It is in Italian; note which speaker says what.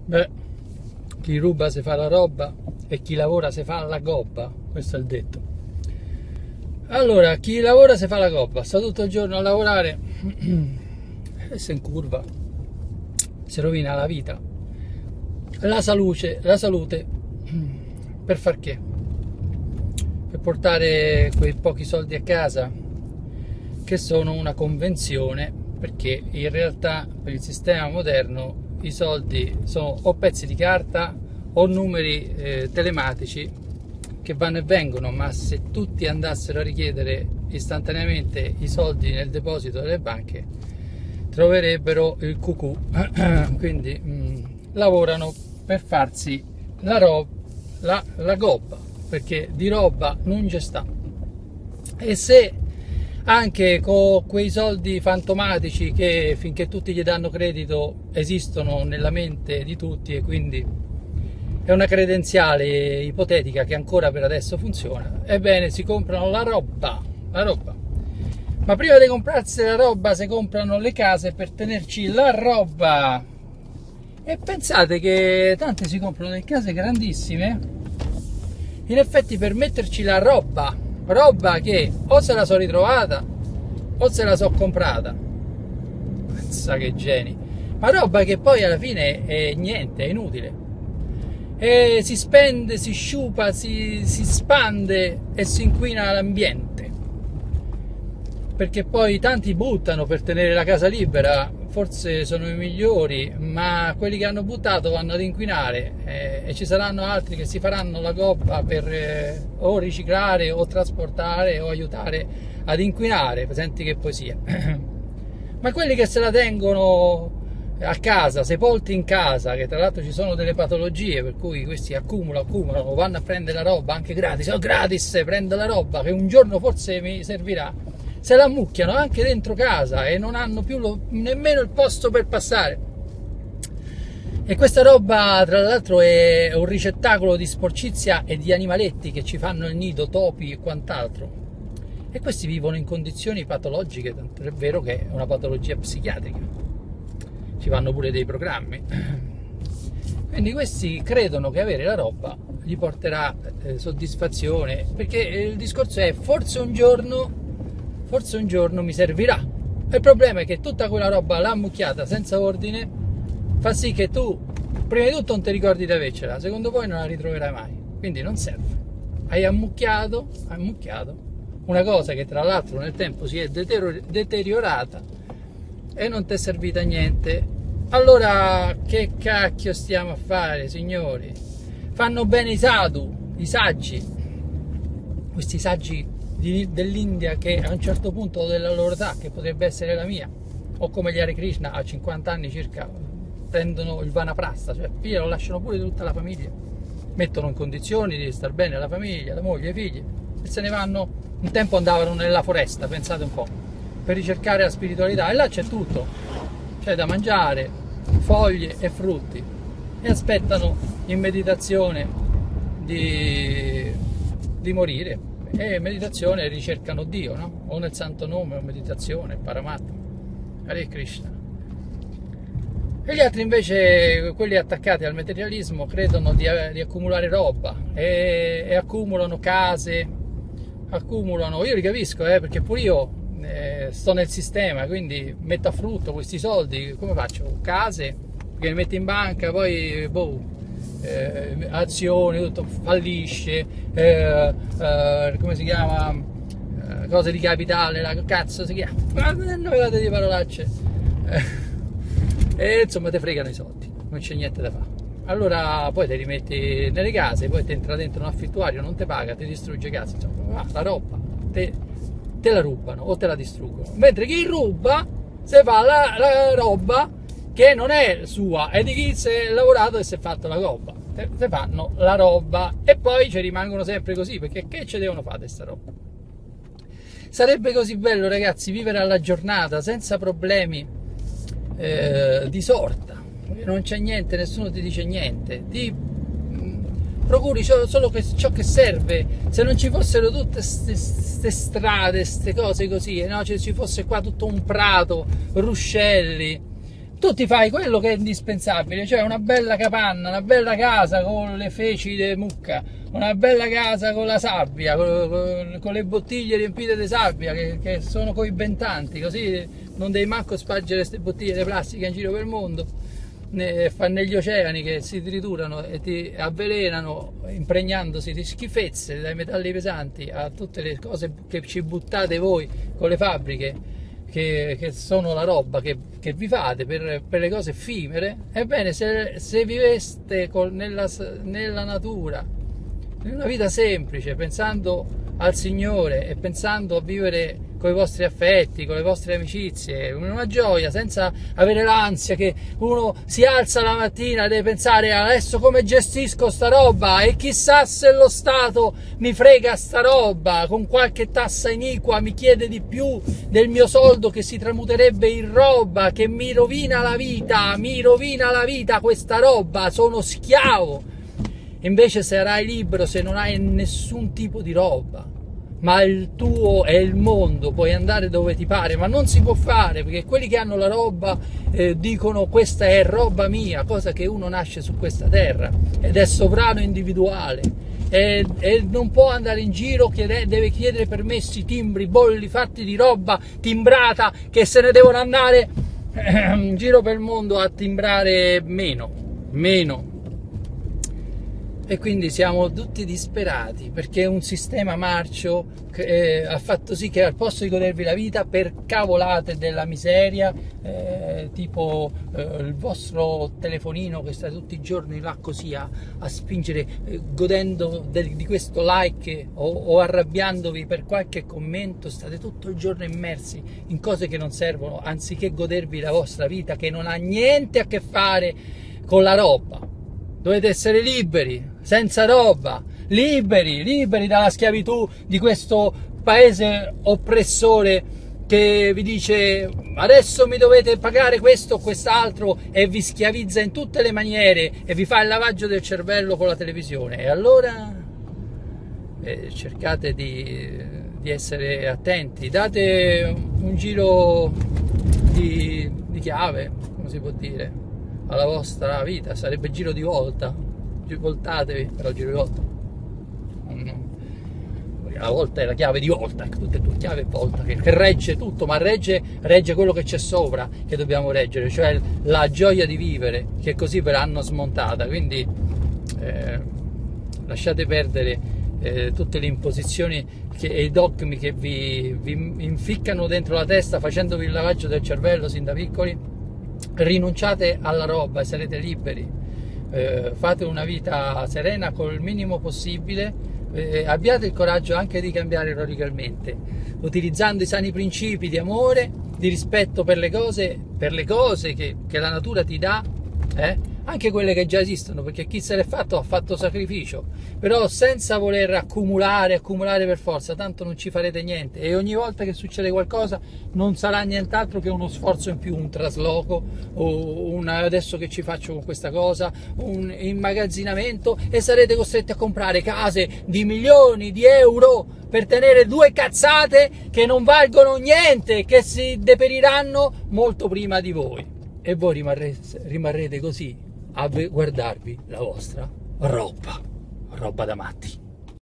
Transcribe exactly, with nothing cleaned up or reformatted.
Speaker 1: Beh, chi ruba se fa la roba e chi lavora se fa la gobba, questo è il detto. Allora, chi lavora se fa la gobba, sta tutto il giorno a lavorare e si incurva, si rovina la vita, la salute, la salute, per far che? Per portare quei pochi soldi a casa, che sono una convenzione, perché in realtà per il sistema moderno i soldi sono o pezzi di carta o numeri eh, telematici che vanno e vengono, ma se tutti andassero a richiedere istantaneamente i soldi nel deposito delle banche troverebbero il cucù. Quindi mh, lavorano per farsi la, roba, la, la gobba, perché di roba non c'è sta. E se anche con quei soldi fantomatici che finché tutti gli danno credito esistono nella mente di tutti e quindi è una credenziale ipotetica che ancora per adesso funziona, ebbene si comprano la roba, la roba. Ma prima di comprarsi la roba si comprano le case per tenerci la roba. E pensate che tanti si comprano delle case grandissime, in effetti per metterci la roba, roba che o se la so ritrovata o se la so comprata. Pensa che geni. Ma roba che poi alla fine è niente, è inutile. E si spende, si sciupa, si, si spande e si inquina l'ambiente, perché poi tanti buttano per tenere la casa libera, forse sono i migliori, ma quelli che hanno buttato vanno ad inquinare eh, e ci saranno altri che si faranno la gobba per eh, o riciclare o trasportare o aiutare ad inquinare. Senti che poesia. Ma quelli che se la tengono a casa, sepolti in casa, che tra l'altro ci sono delle patologie per cui questi accumulano, accumulano, vanno a prendere la roba anche gratis, oh gratis, prendo la roba che un giorno forse mi servirà, se la ammucchiano anche dentro casa e non hanno più lo, nemmeno il posto per passare. E questa roba tra l'altro è un ricettacolo di sporcizia e di animaletti che ci fanno il nido, topi e quant'altro, e questi vivono in condizioni patologiche, tanto è vero che è una patologia psichiatrica, ci vanno pure dei programmi. Quindi questi credono che avere la roba gli porterà eh, soddisfazione, perché il discorso è forse un giorno forse un giorno mi servirà. Il problema è che tutta quella roba là ammucchiata senza ordine fa sì che tu prima di tutto non ti ricordi di avercela, secondo poi non la ritroverai mai, quindi non serve. Hai ammucchiato, ammucchiato una cosa che tra l'altro nel tempo si è deteriorata e non ti è servita a niente. Allora che cacchio stiamo a fare, signori? Fanno bene i sadhu, i saggi, questi saggi dell'India che a un certo punto della loro età, che potrebbe essere la mia, o come gli Hare Krishna a cinquanta anni circa, prendono il vanaprastha, cioè lo lasciano pure tutta la famiglia, mettono in condizioni di star bene la famiglia, la moglie, i figli, e se ne vanno. Un tempo andavano nella foresta, pensate un po', per ricercare la spiritualità, e là c'è tutto, c'è da mangiare, foglie e frutti, e aspettano in meditazione di, di morire. E meditazione ricercano Dio, no? O nel santo nome, o meditazione, Paramatma, Hare Krishna. E gli altri invece, quelli attaccati al materialismo, credono di, di accumulare roba e, e accumulano case, accumulano, io li capisco, eh, perché pure io eh, sto nel sistema, quindi metto a frutto questi soldi, come faccio? Case che li metto in banca, poi boh, Eh, azioni, tutto fallisce, eh, eh, come si chiama, eh, cose di capitale, la cazzo si chiama, non avevate di parolacce, eh, e insomma te fregano i soldi, non c'è niente da fare. Allora poi te li metti nelle case, poi ti entra dentro un affittuario, non ti paga, ti distrugge casa, insomma, la roba te, te la rubano o te la distruggono, mentre chi ruba se fa la, la roba che non è sua, è di chi si è lavorato e si è fatto la roba, se fanno la roba e poi ci rimangono sempre così, perché che ci devono fare questa roba? Sarebbe così bello, ragazzi, vivere alla giornata senza problemi eh, di sorta, non c'è niente, nessuno ti dice niente, ti mh, procuri solo che, ciò che serve. Se non ci fossero tutte queste strade, queste cose così, no? Cioè, ci fosse qua tutto un prato, ruscelli, tu ti fai quello che è indispensabile, cioè una bella capanna, una bella casa con le feci di mucca, una bella casa con la sabbia, con, con, con le bottiglie riempite di sabbia che, che sono coibentanti, così non devi manco spargere queste bottiglie di plastica in giro per il mondo, ne, fa negli oceani che si triturano e ti avvelenano impregnandosi di schifezze, dai metalli pesanti a tutte le cose che ci buttate voi con le fabbriche. Che, che sono la roba che, che vi fate per, per le cose effimere. Ebbene, se, se viveste con, nella, nella natura, in una vita semplice, pensando al Signore e pensando a vivere con i vostri affetti, con le vostre amicizie, in una gioia, senza avere l'ansia che uno si alza la mattina e deve pensare adesso come gestisco sta roba e chissà se lo Stato mi frega sta roba, con qualche tassa iniqua mi chiede di più del mio soldo che si tramuterebbe in roba, che mi rovina la vita, mi rovina la vita questa roba, sono schiavo. Invece sarai libero se non hai nessun tipo di roba, ma il tuo è il mondo, puoi andare dove ti pare, ma non si può fare perché quelli che hanno la roba eh, dicono questa è roba mia, cosa che uno nasce su questa terra ed è sovrano individuale e, e non può andare in giro, chiede, deve chiedere permessi, timbri, bolli fatti di roba timbrata che se ne devono andare eh, in giro per il mondo a timbrare meno, meno. E quindi siamo tutti disperati perché un sistema marcio eh, ha fatto sì che al posto di godervi la vita per cavolate della miseria, eh, tipo eh, il vostro telefonino che sta tutti i giorni là così a, a spingere, eh, godendo del, di questo like o, o arrabbiandovi per qualche commento, state tutto il giorno immersi in cose che non servono, anziché godervi la vostra vita che non ha niente a che fare con la roba. Dovete essere liberi, senza roba, liberi, liberi dalla schiavitù di questo paese oppressore che vi dice adesso mi dovete pagare questo o quest'altro e vi schiavizza in tutte le maniere e vi fa il lavaggio del cervello con la televisione. E allora eh, cercate di, di essere attenti, date un giro di, di chiave, come si può dire, alla vostra vita, sarebbe giro di volta, voltatevi, però giro di volta, la volta è la chiave di volta, ecco, tutte e due, chiave e volta, che, che regge tutto, ma regge, regge quello che c'è sopra, che dobbiamo reggere, cioè la gioia di vivere, che così verranno smontata, quindi eh, lasciate perdere eh, tutte le imposizioni che, e i dogmi che vi, vi inficcano dentro la testa facendovi il lavaggio del cervello sin da piccoli. Rinunciate alla roba e sarete liberi, eh, fate una vita serena col minimo possibile, eh, abbiate il coraggio anche di cambiare radicalmente, utilizzando i sani principi di amore, di rispetto per le cose, per le cose che, che la natura ti dà, eh? Anche quelle che già esistono, perché chi se l'è fatto ha fatto sacrificio, però senza voler accumulare, accumulare per forza, tanto non ci farete niente e ogni volta che succede qualcosa non sarà nient'altro che uno sforzo in più, un trasloco, o un adesso che ci faccio con questa cosa, un immagazzinamento e sarete costretti a comprare case di milioni di euro per tenere due cazzate che non valgono niente, che si deperiranno molto prima di voi e voi rimarrete, rimarrete così a guardarvi la vostra roba, roba da matti.